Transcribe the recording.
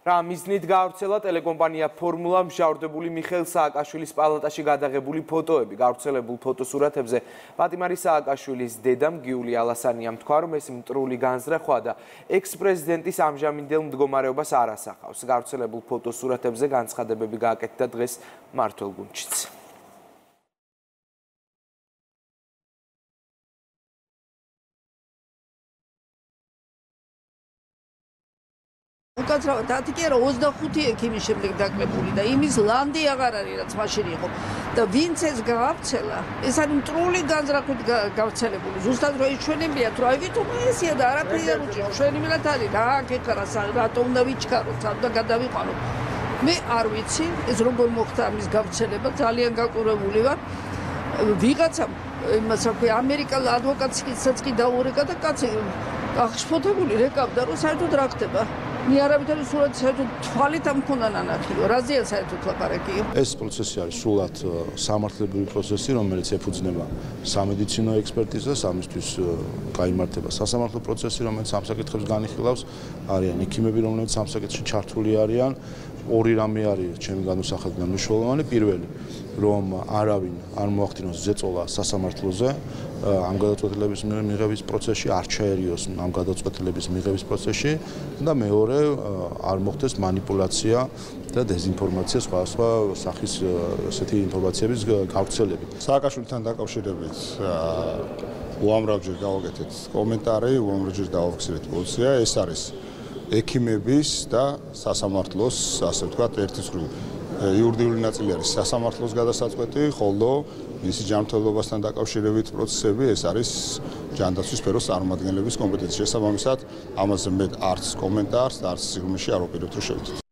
რა მიზნით გავრცელა ტელეკომპანია ფორმულა მჟავრდებული მიხეილ სააკაშვილის პალატაში გადაღებული ფოტოები. გავრცელებულ ფოტოსურათებზე პატიმარი სააკაშვილის დედამ გიული ალასანიამ თქვა, რომ ეს მტრული განზრახვა და ექს-პრეზიდენტის ამჟამინდელ მდგომარეობას არ ასახავს. გავრცელებულ ფოტოსურათებზე განცხადებები გააკეთდა დღეს მმართველ გუნდშიც. უკაცრავად 10 კი არა 25 ექიმის შემდეგ დაკლებული და იმის ლანდი აღარ არის რაც მაშინ იყო და ვინც ეს გავრცელა ეს არის მტრული განზრახვით გავრცელებული ზუსტად რო იჩვენებიათ რომ აი ვითომ ესია და არაფერი არ უჭირო ჩვენიმდათ არის რა აკეთარა რატო უნდა ვიჩქაროთ და გადავიყვანოთ მე არ ვიცი ეს როგორ მოხდა ამის გავრცელება ძალიან გაყურებული ვარ ვიღაცამ იმას რა ქვია ამერიკელ ადვოკატსაც კი დაურეკა და კაცი აღშფოთებული რეკავდა რომ საერთოდ რა ხდება მე არავითარი სურათი საერთოდ თვალით ამ მქონდა ნანახი რაზეა საერთოდ ლაპარაკი ეს პროცესი არის სრულად სამართლებრივი პროცესი რომელიც ეფუძნება სამედიცინო ექსპერტიზას ამისთვის გაიმართება სასამართლო პროცესი რომელიც ამ საკითხებს განიხილავს არიან ექიმები რომლებიც ამ საკითხში ჩართული არიან ორი რამე არის ჩემი განმსახედიდან მნიშვნელოვანი პირველი რომ არავინ არ მოახდინოს ზეწოლა სასამართლოზე ამ გადაწყვეტილების მიღების პროცესში არ ჩაერიოს ამ გადაწყვეტილების მიღების პროცესში და მეორე არ მოხდეს манипуляция და დეზინფორმაცია სხვადასხვა სახის ესეთი ინფორმაციების გავრცელებით. სააკაშვილთან დაკავშირებით უამრავჯერ გავაკეთეთ კომენტარი, უამრავჯერ დავაფიქსირეთ პოლიცია, ეს არის ექიმების და სასამართლოს, ასე ვთქვათ, ერთი მხრივ იურიდიული ნაწილი არის სასამართლოს გადასაწყვეტი, ხოლო მისი ჯანმრთელობასთან დაკავშირებით პროცესები ეს არის ჯანდაცვის სფეროს წარმომადგენლების კომპეტენცია. შესაბამისად, ამაზე მე არც კომენტარს, არც სიღრმეში არ ვაპირებთ რომ შევიდეთ.